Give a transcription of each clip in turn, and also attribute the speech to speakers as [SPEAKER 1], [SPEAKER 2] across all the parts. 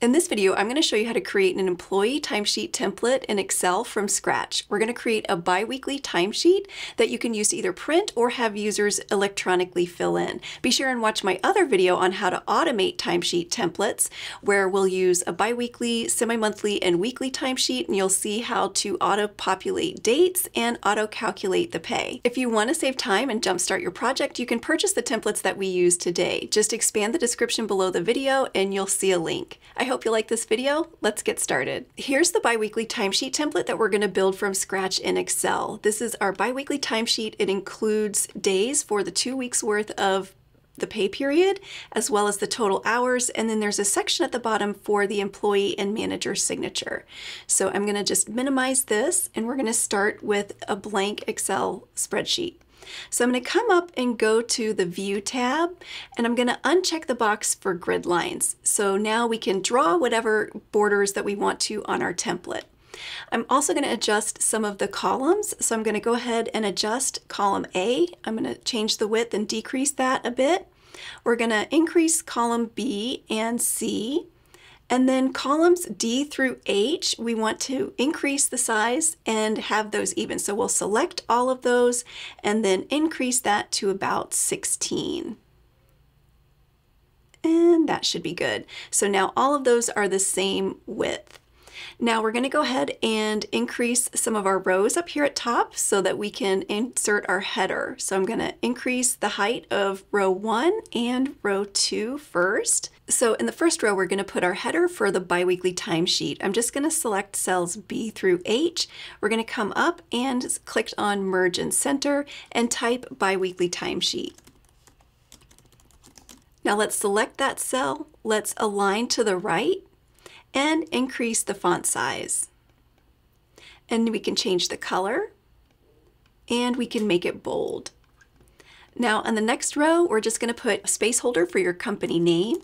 [SPEAKER 1] In this video, I'm going to show you how to create an employee timesheet template in Excel from scratch. We're going to create a bi-weekly timesheet that you can use to either print or have users electronically fill in. Be sure and watch my other video on how to automate timesheet templates, where we'll use a bi-weekly, semi-monthly, and weekly timesheet, and you'll see how to auto-populate dates and auto-calculate the pay. If you want to save time and jumpstart your project, you can purchase the templates that we use today. Just expand the description below the video and you'll see a link. I hope you like this video. Let's get started. Here's the bi-weekly timesheet template that we're going to build from scratch in Excel. This is our bi-weekly timesheet. It includes days for the 2 weeks worth of the pay period, as well as the total hours, and then there's a section at the bottom for the employee and manager signature. So I'm going to just minimize this, and we're going to start with a blank Excel spreadsheet. So I'm going to come up and go to the View tab, and I'm going to uncheck the box for grid lines. So now we can draw whatever borders that we want to on our template. I'm also going to adjust some of the columns. So I'm going to go ahead and adjust column A. I'm going to change the width and decrease that a bit. We're going to increase column B and C. And then columns D through H, we want to increase the size and have those even. So we'll select all of those and then increase that to about 16. And that should be good. So now all of those are the same width. Now we're going to go ahead and increase some of our rows up here at top so that we can insert our header. So I'm going to increase the height of row 1 and row 2 first. So in the first row, we're going to put our header for the biweekly timesheet. I'm just going to select cells B through H. We're going to come up and click on Merge and Center and type biweekly timesheet. Now let's select that cell. Let's align to the right and increase the font size. And we can change the color and we can make it bold. Now on the next row, we're just going to put a space holder for your company name.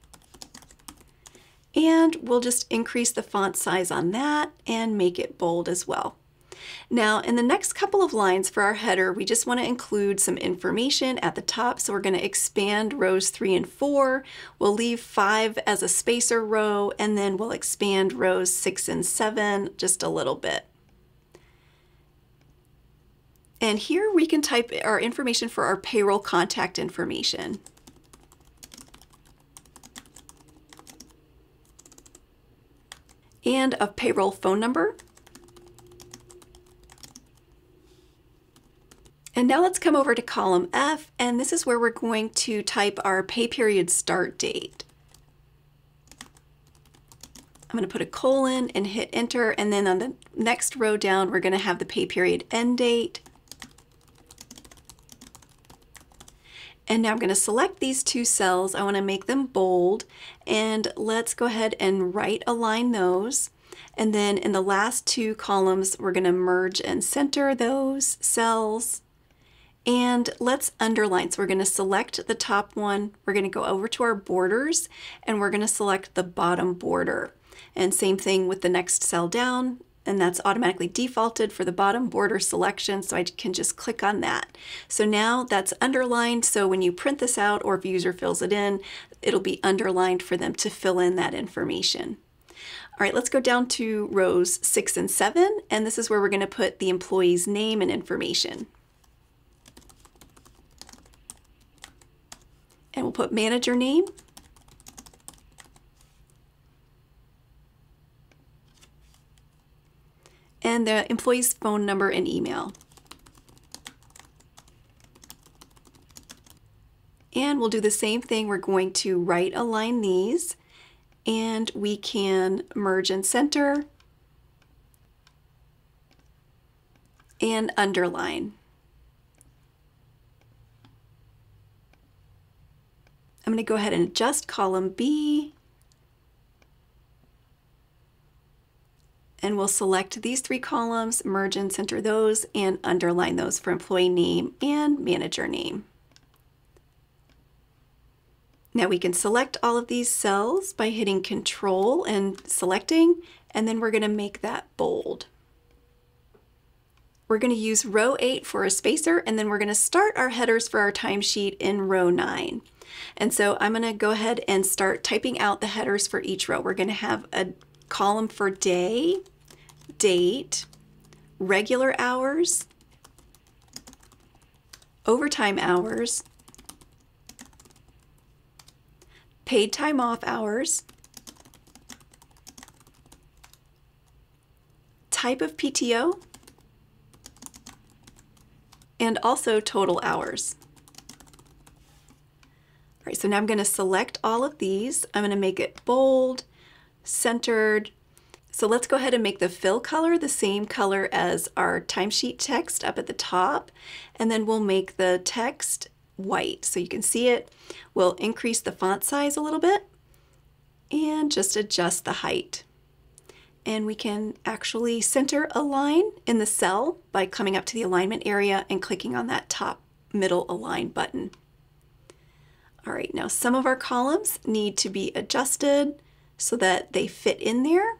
[SPEAKER 1] And we'll just increase the font size on that and make it bold as well. Now in the next couple of lines for our header, we just want to include some information at the top. So we're going to expand rows 3 and 4. We'll leave 5 as a spacer row, and then we'll expand rows 6 and 7 just a little bit. And here we can type our information for our payroll contact information. And a payroll phone number. And now let's come over to column F, and this is where we're going to type our pay period start date. I'm going to put a colon and hit enter, and then on the next row down, we're going to have the pay period end date. And now I'm going to select these two cells. I want to make them bold, and let's go ahead and right align those. And then in the last two columns, we're going to merge and center those cells. And let's underline. So we're going to select the top one. We're going to go over to our borders, and we're going to select the bottom border. And same thing with the next cell down. And that's automatically defaulted for the bottom border selection, so I can just click on that. So now that's underlined, so when you print this out or if a user fills it in, it'll be underlined for them to fill in that information. All right, let's go down to rows 6 and 7, and this is where we're going to put the employee's name and information. And we'll put manager name. And the employee's phone number and email. And we'll do the same thing. We're going to right align these, and we can merge and center and underline. I'm going to go ahead and adjust column B. And we'll select these 3 columns, merge and center those, and underline those for employee name and manager name. Now we can select all of these cells by hitting Control and selecting, and then we're going to make that bold. We're going to use row 8 for a spacer, and then we're going to start our headers for our timesheet in row 9. And so I'm going to go ahead and start typing out the headers for each row. We're going to have a column for day, date, regular hours, overtime hours, paid time off hours, type of PTO, and also total hours. All right, so now I'm going to select all of these. I'm going to make it bold, centered. So let's go ahead and make the fill color the same color as our timesheet text up at the top, and then we'll make the text white so you can see it. We'll increase the font size a little bit and just adjust the height. And we can actually center a line in the cell by coming up to the alignment area and clicking on that top middle align button. All right, now some of our columns need to be adjusted so that they fit in there.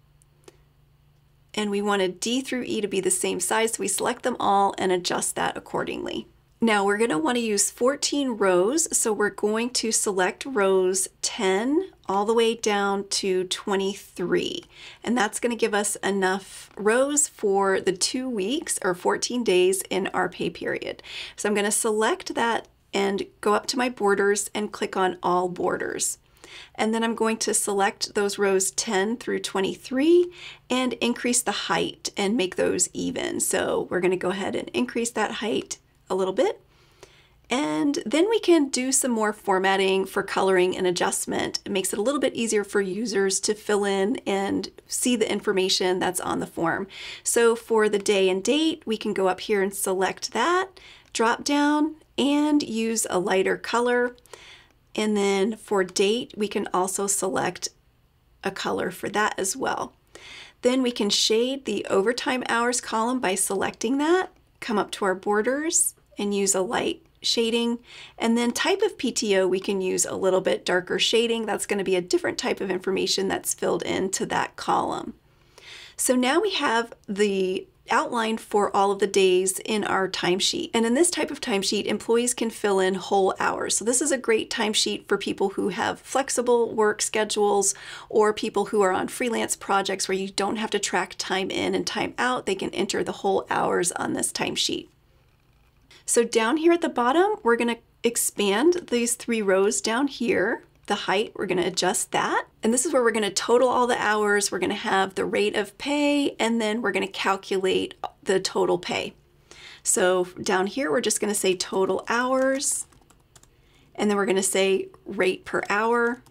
[SPEAKER 1] And we wanted D through E to be the same size, so we select them all and adjust that accordingly. Now we're going to want to use 14 rows, so we're going to select rows 10 all the way down to 23. And that's going to give us enough rows for the 2 weeks or 14 days in our pay period. So I'm going to select that and go up to my borders and click on all borders. And then I'm going to select those rows 10 through 23 and increase the height and make those even. So we're going to go ahead and increase that height a little bit. And then we can do some more formatting for coloring and adjustment. It makes it a little bit easier for users to fill in and see the information that's on the form. So for the day and date, we can go up here and select that, drop down, and use a lighter color. And then for date, we can also select a color for that as well. Then we can shade the overtime hours column by selecting that, come up to our borders and use a light shading. And then type of PTO, we can use a little bit darker shading. That's going to be a different type of information that's filled into that column. So now we have the outline for all of the days in our timesheet. And in this type of timesheet, employees can fill in whole hours. So this is a great timesheet for people who have flexible work schedules or people who are on freelance projects where you don't have to track time in and time out. They can enter the whole hours on this timesheet. So down here at the bottom, we're going to expand these 3 rows down here. The height, we're going to adjust that. And this is where we're going to total all the hours. We're going to have the rate of pay, and then we're going to calculate the total pay. So down here, we're just going to say total hours, and then we're going to say rate per hour,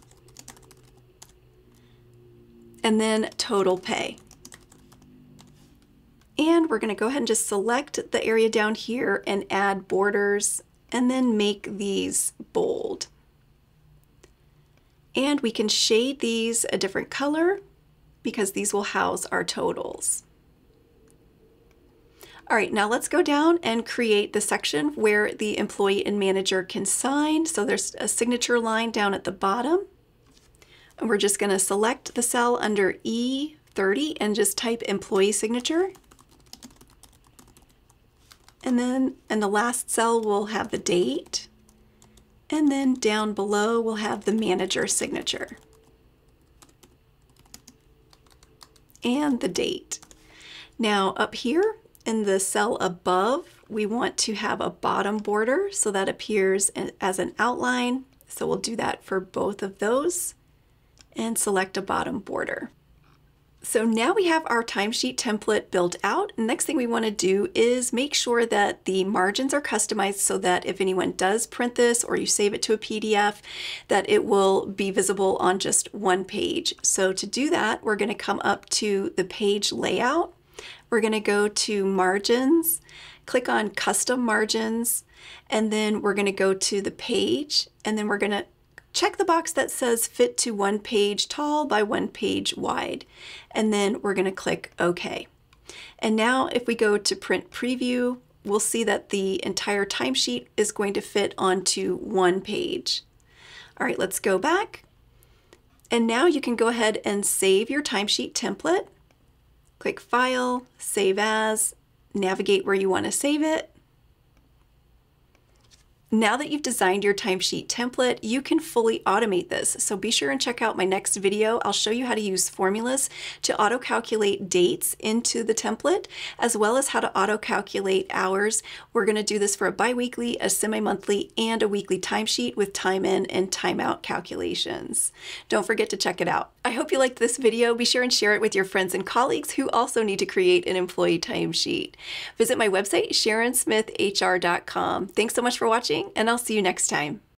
[SPEAKER 1] and then total pay. And we're going to go ahead and just select the area down here and add borders, and then make these bold. And we can shade these a different color because these will house our totals. All right, now let's go down and create the section where the employee and manager can sign. So there's a signature line down at the bottom. And we're just going to select the cell under E30 and just type employee signature. And then in the last cell, we'll have the date. And then down below, we'll have the manager signature and the date. Now up here in the cell above, we want to have a bottom border so that appears as an outline. So we'll do that for both of those and select a bottom border. So now we have our timesheet template built out. Next thing we want to do is make sure that the margins are customized so that if anyone does print this or you save it to a PDF, that it will be visible on just one page. So to do that, we're going to come up to the page layout. We're going to go to margins, click on custom margins, and then we're going to go to the page, and then we're going to check the box that says fit to 1 page tall by 1 page wide, and then we're going to click OK. And now if we go to print preview, we'll see that the entire timesheet is going to fit onto 1 page. All right, let's go back. And now you can go ahead and save your timesheet template. Click File, Save As, navigate where you want to save it. Now that you've designed your timesheet template, you can fully automate this. So be sure and check out my next video. I'll show you how to use formulas to auto-calculate dates into the template, as well as how to auto-calculate hours. We're going to do this for a bi-weekly, a semi-monthly, and a weekly timesheet with time in and time out calculations. Don't forget to check it out. I hope you liked this video. Be sure and share it with your friends and colleagues who also need to create an employee timesheet. Visit my website, SharonSmithHR.com. Thanks so much for watching, and I'll see you next time.